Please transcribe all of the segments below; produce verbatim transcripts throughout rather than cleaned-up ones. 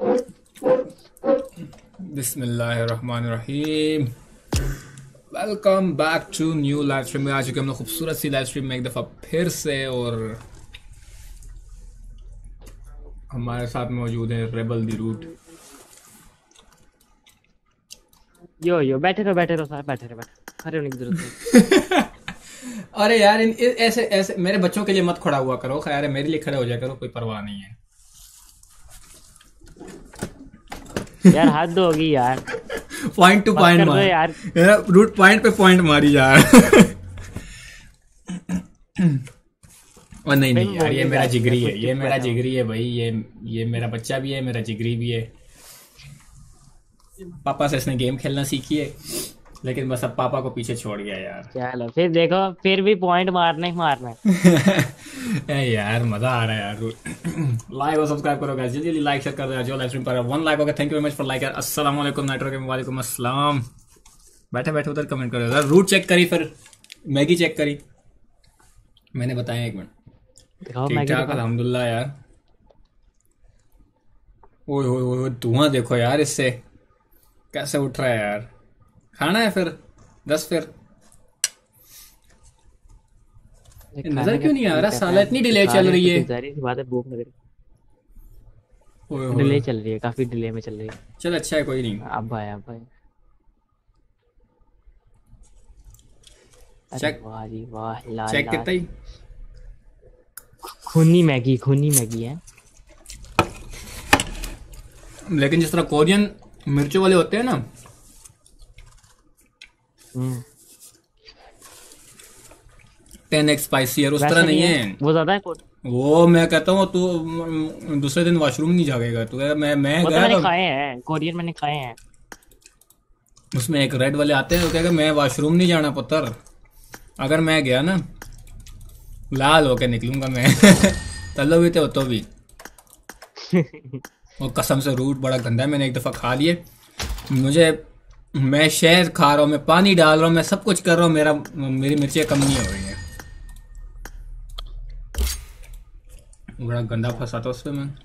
बिस्मिल्लाहिर्रहमानिर्रहीम। Welcome back to new live stream में। आ चुके हम लोग खूबसूरत सी लाइव स्ट्रीम में एक दफ़ा फिर से, और हमारे साथ मौजूद है रेबल दी रूट। यो यो बैठे रहो बैठे रहो साहब, बैठे रहो बैठे, खड़े होने की जरूरत नहीं। अरे यार इन ऐसे ऐसे मेरे बच्चों के लिए मत खड़ा हुआ करो, खैर है मेरे लिए खड़े हो जाया करो, कोई परवाह नहीं है। यार हद होगी यार। पॉइंट टू पॉइंट मार यार रूट, पॉइंट पे पॉइंट मारी जा और नहीं नहीं यार, ये मेरा जिगरी है, ये मेरा जिगरी है भाई, ये ये मेरा बच्चा भी है, मेरा जिगरी भी है। पापा से इसने गेम खेलना सीखी है, लेकिन बस अब पापा को पीछे छोड़ गया यार। चलो फिर देखो, फिर भी पॉइंट मारना ही मारना है। यार मजा आ रहा है यार। लाइक और सब्सक्राइब करो गाइस, जल्दी जल्दी लाइक शेयर कर दो जो लाइव स्ट्रीम पर वन लाइक हो गया। Thank you very much for like यार। अस्सलाम वालेकुम नाइट्रो, वालेकुम अस्सलाम। बैठे बैठे उधर कमेंट करो यार। रूट चेक करी, फिर मैगी चेक करी, मैंने बताया एक मिनट। ठीक ठाक अल्हम्दुलिल्लाह यार। ओए ओए ओए धुआं देखो यार, इससे कैसे उठ रहा है यार। खाना है फिर दस, फिर नजर क्यों नहीं आ रहा साला, इतनी डिले चल रही है। बात है, भूख लग रही है, डिले चल रही है, काफी डिले में चल रही है। चल अच्छा है, कोई नहीं। अब आया भाई, चेक वाह जी वाह, लाल चेक कितना ही खूनी मैगी, खूनी मैगी है। लेकिन जिस तरह कोरियन मिर्चों वाले होते हैं ना, टेन एक्स स्पाइसी है, उस तरह नहीं है वो ज्यादा है। वो मैं कहता हूँ तू दूसरे दिन वॉशरूम नहीं जाएगा तू। मैं मैं गया, मैंने खाए हैं कोरियन, मैंने खाए हैं। उसमें एक रेड वाले आते हैं, वो कहेगा मैं वॉशरूम नहीं जाना पुत्र। अगर मैं गया ना, लाल होके निकलूंगा मैं। तलो भी तो, तो भी वो कसम से रूट बड़ा गंदा है, मैंने एक दफा खा लिए। मुझे, मैं शहद खा रहा हूँ, मैं पानी डाल रहा हूँ, मैं सब कुछ कर रहा हूँ, मेरा मेरी मिर्चें कम नहीं हो रही हैं। बड़ा गंदा फंसा था उसपे मैं।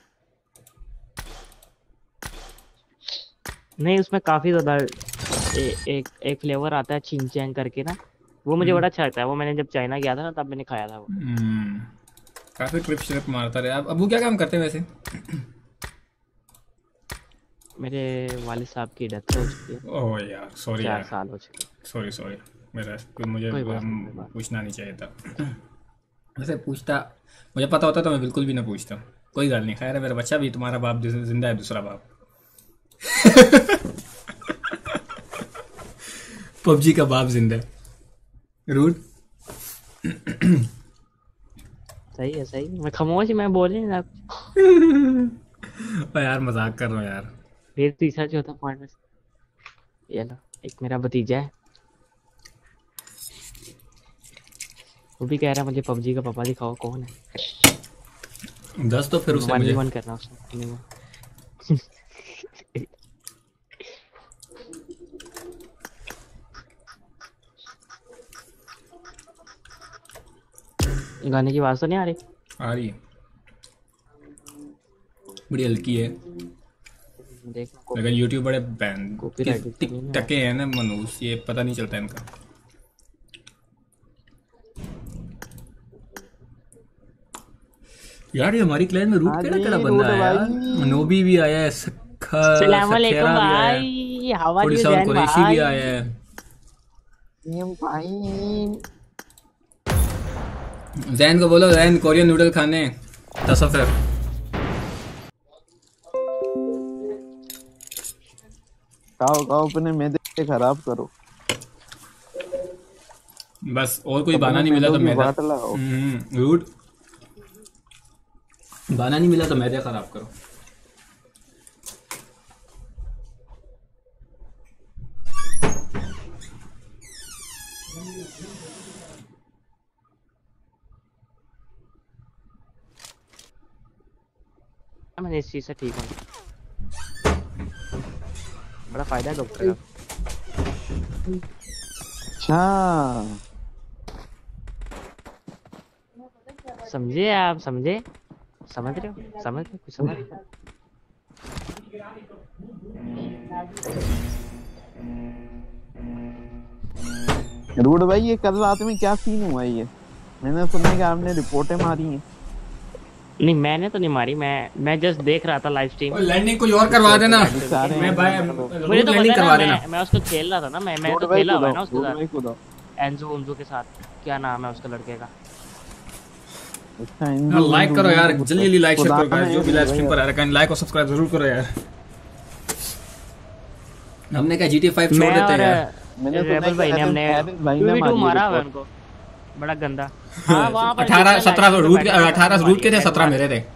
नहीं उसमें काफी ज्यादा एक एक फ्लेवर आता है चिंचैंग करके ना, वो मुझे बड़ा अच्छा लगता है। वो मैंने जब चाइना गया था ना, तब मैंने खाया था वो। काफी ट्रिप श्रिप मारता रहे। अब अबू क्या काम करते हैं वैसे? मेरे वालिद साहब की डेथ हो चुकी है। ओह यार सॉरी यार, साल हो चुके। सॉरी सॉरी, मेरा मुझे पूछना नहीं चाहिए था। वैसे पूछता, मुझे पता होता तो मैं बिल्कुल भी ना पूछता। कोई गल नहीं, खैर है, मेरा बच्चा भी, तुम्हारा बाप जिंदा है, दूसरा बाप। पबजी का बाप जिंदा है। रूट सही है सही है, मैं खामोश, मैं बोल रही हूँ यार मजाक कर रहा हूँ यार। फिर तीसरा चौथा पॉइंट में ये लो, एक मेरा भतीजा है, वो भी कह रहा है मुझे पबजी का पापा दिखाओ कौन है। दस तो फिर उसे मुझे वन करना उसने। गाने की आवाज तो नहीं आ रही? आ रही है, बड़ी हल्की है, लेकिन यूट्यूब बड़े बैन टके हैं ना मनूस, ये पता नहीं चलता इनका। यार ये हमारी क्लैन में रूट केड़ा केड़ा बंदा है यार। नोबी भी आया है, सखा सखेरा भी आया है, थोड़ी सा कुरैशी भी आया है। जैन को बोलो, जैन कोरियन नूडल खाने तसफर। खाओ खाओ, अपने मैदे खराब करो बस, और कोई बहाना नहीं मिला तो मैदा। रूट बहाना नहीं मिला तो मैदे खराब करो। मैंने इस चीज से ठीक हूँ, बड़ा फायदा है डॉक्टर का। अच्छा समझे आप, समझे, समझ रहे हो, समझ रहे हो, कुछ समझ रहे हो? रूड भाई ये कल रात में क्या सीन हुआ है? ये मैंने सुना कि आपने रिपोर्टें मारी हैं। नहीं मैंने तो नहीं मारी, मैं मैं जस्ट देख रहा था लाइव स्ट्रीम। लैंडिंग कोई और करवा देना। मैं भाई मुझे तो लैंडिंग पता करवा है देना। मैं, मैं उसको खेल रहा था ना, मैं मैं तो खेला हुआ है ना उसके साथ, एंजो उनजो के साथ, क्या नाम है उसका लड़के का। अच्छा लाइक करो यार, जल्दी जल्दी लाइक शेयर करो गाइस, जो भी लाइव स्ट्रीम पर आ रहा है लाइक और सब्सक्राइब जरूर करो यार। हमने क्या जीटी फाइव छोड़ देते हैं यार। मैंने रेबल भाई ने हमने टू वी टू मारा हुआ उनको, बड़ा गंदा। हां वहां पर अठारह सत्रह रूट के अठारह रूट के थे, सत्रह मेरे थे।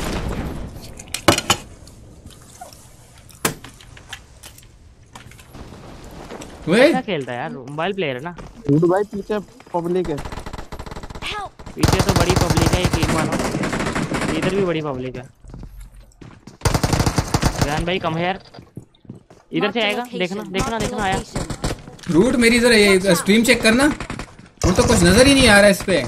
वे अच्छा खेलता है यार, मोबाइल प्लेयर है ना। रूड भाई पीछे पब्लिक है, पीछे तो बड़ी पब्लिक है, यकीन मानो इधर भी बड़ी पब्लिक है। जान भाई कम है यार, इधर से आएगा, देखना देखना देखना आया। रूट मेरी जरा ये स्ट्रीम चेक करना, और तो कुछ नजर ही नहीं आ रहा है इस पे।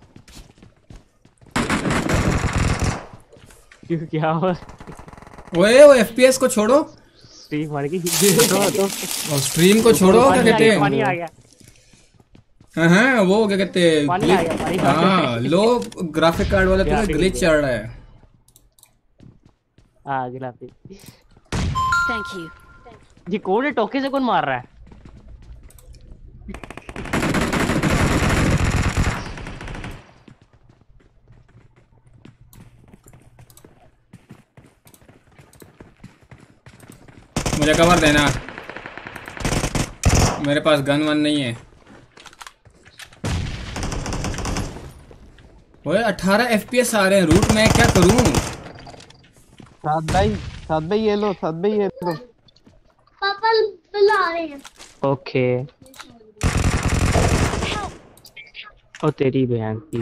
क्यों क्या हुआ? ओए वो एफपीएस को छोड़ो, स्ट्रीम मर गई। और स्ट्रीम को छोड़ो, क्या कहते हैं पानी आ गया। हाँ हाँ वो क्या कहते पानी आ गया, पानी हैं, आ गया। हाँ लो ग्राफिक कार्ड वाला तुम्हें ग्लिच चल रहा है। हाँ गिलाती। Thank you. ये कौन है? टोके से कौन मार रहा है? मुझे कवर देना, मेरे पास गन वन नहीं है। ओए अठारह एफपीएस आ रहे हैं रूट में, क्या करूं? साथ भाई साथ भाई ये लो, साथ भाई ये लो। पापा बुला रहे हैं। ओके ओ तेरी बहन की,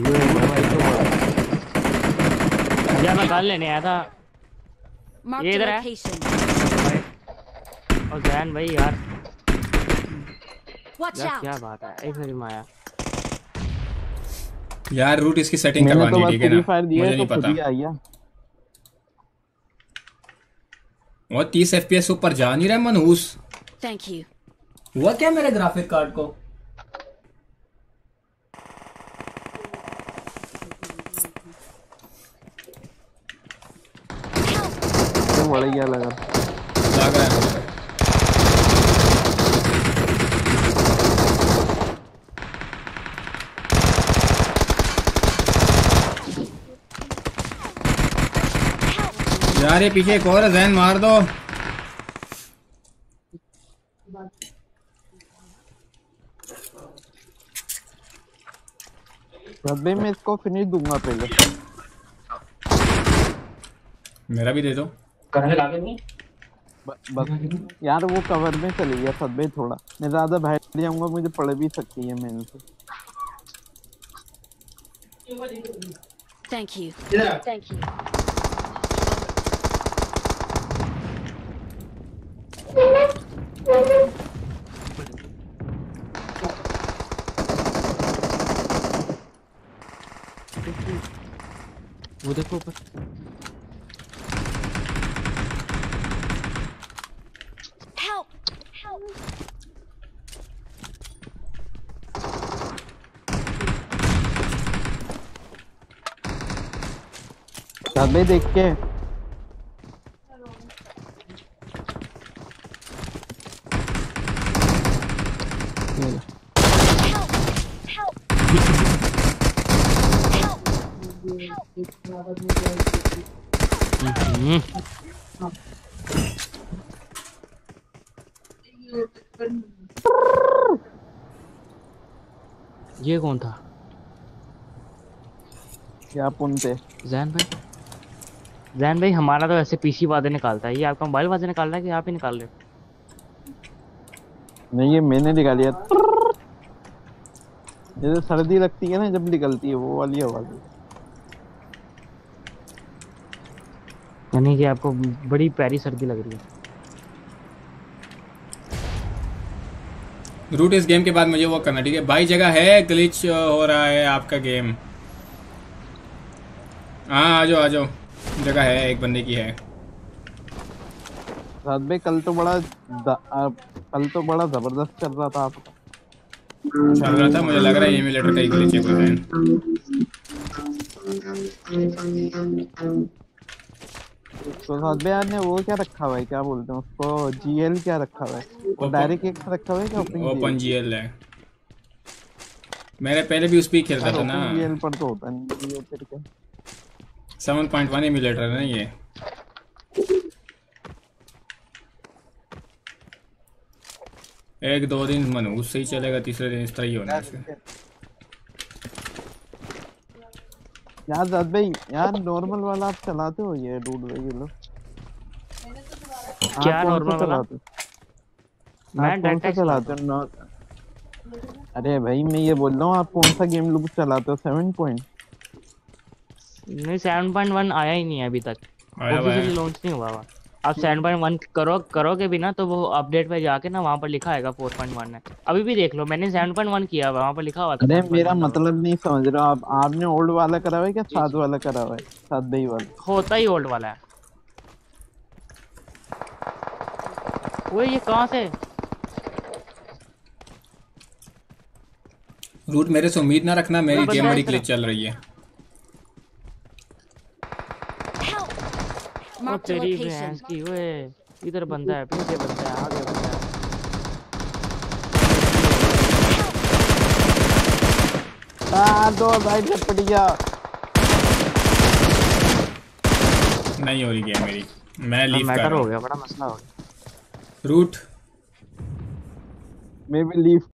जब मैं गन लेने आया था। Mark ये the इधर है। location. और जैन भाई यार, Watch यार out. क्या बात है, एक मिनट में आया। यार रूट इसकी सेटिंग मैंने तो करवानी है, बस ठीक है फ्री ना, फायर दिया मुझे है नहीं तो खुद ही पता। आ गया। वो तीस एफपीएस ऊपर जा नहीं रहा मनहूस, Thank you. हुआ क्या मेरे ग्राफिक कार्ड को? तो बड़ा क्या लगा लग रहा है यार, ये पीछे एक और है, जैन मार दो। रब्बे मैं इसको फिनिश दूंगा पहले। मेरा भी दे दो। ब- बस यार वो कवर में चली गया सब्बे, थोड़ा मैं ज्यादा बाहर जाऊंगा, मुझे पड़ भी सकती है मैंने से। Thank you. Thank you. वो देखो ऊपर। Help! Help! सब्बे देख के Help! हम्म, ये कौन था? क्या पुनते जैन भाई, जैन भाई हमारा तो ऐसे पीसी वादे निकालता है, ये आपका मोबाइल वादे निकाल रहा है कि आप ही निकाल रहे हो? नहीं, ये मैंने निकाली है। जैसे सर्दी लगती है ना जब निकलती है वो वाली आवाज है। यानी कि आपको बड़ी प्यारी सर्दी लग रही है। रूट इस गेम के बाद मुझे वो करना, ठीक है भाई? जगह है, ग्लिच हो रहा है आपका गेम। हाँ आ जाओ आ जाओ, जगह है, एक बंदे की है। साथ भाई कल तो बड़ा द- आ, कल तो बड़ा जबरदस्त चल रहा था आपका। चल रहा था, मुझे लग रहा है एमुलेटर का ही ग्लिच है कोई बहन। तो साथ भाई आपने वो क्या रखा हुआ है, क्या बोलते हैं उसको, जीएल क्या रखा हुआ है? वो ओपन- डायरेक्ट एक रखा हुआ है क्या ओपन ओपन जीएल है, मैंने पहले भी उस पर ही खेलता था ना। ओपन जीएल पर तो होता नहीं ये फिर क्या। सेवन पॉइंट वन एमुलेटर है ना ये। एक दो दिन मनहूस से ही चलेगा, तीसरे दिन इस तरह ही होना है इसका। यार जाद भाई यार नॉर्मल वाला आप चलाते हो ये डूड भाई ये लो। क्या आप कौन सा normal वाला? चलाते हो? मैं आप कौन सा डेटेक्स चलाते हो नॉर अरे भाई मैं ये बोल रहा हूँ आप कौन सा गेम लूप चलाते हो? सेवन पॉइंट नहीं, सेवन पॉइंट वन आया ही नहीं है अभी तक, आया हुआ ऑफिशियली है। लॉन्च नहीं हुआ हुआ। आप सेवन पॉइंट वन करो करोगे भी ना तो वो अपडेट पे जाके ना वहाँ पर लिखा आएगा फोर पॉइंट वन है। अभी भी देख लो, मैंने सेवन पॉइंट वन किया हुआ, वहाँ पर लिखा हुआ था अरे सेवन पॉइंट मेरा वन। मतलब नहीं समझ रहा आप, आपने ओल्ड वाला करा हुआ है क्या सात वाला करा हुआ है? सात भाई वाला होता ही ओल्ड वाला है। वो ये कहाँ से? रूट मेरे से उम्मीद ना रखना, मेरी बंदा गेम है बड़ी इस ग्लिच चल रही है। Help! वो Marked a तेरी location. भैंस की, ओए इधर बंदा है, पीछे बंदा है, आगे बंदा है। आ दो भाई लपटिया। नहीं हो रही गेम मेरी, मैं लीव कर मैटर रहा हो हूँ। गया, बड़ा मसला हो गया। रूट मैं भी लीव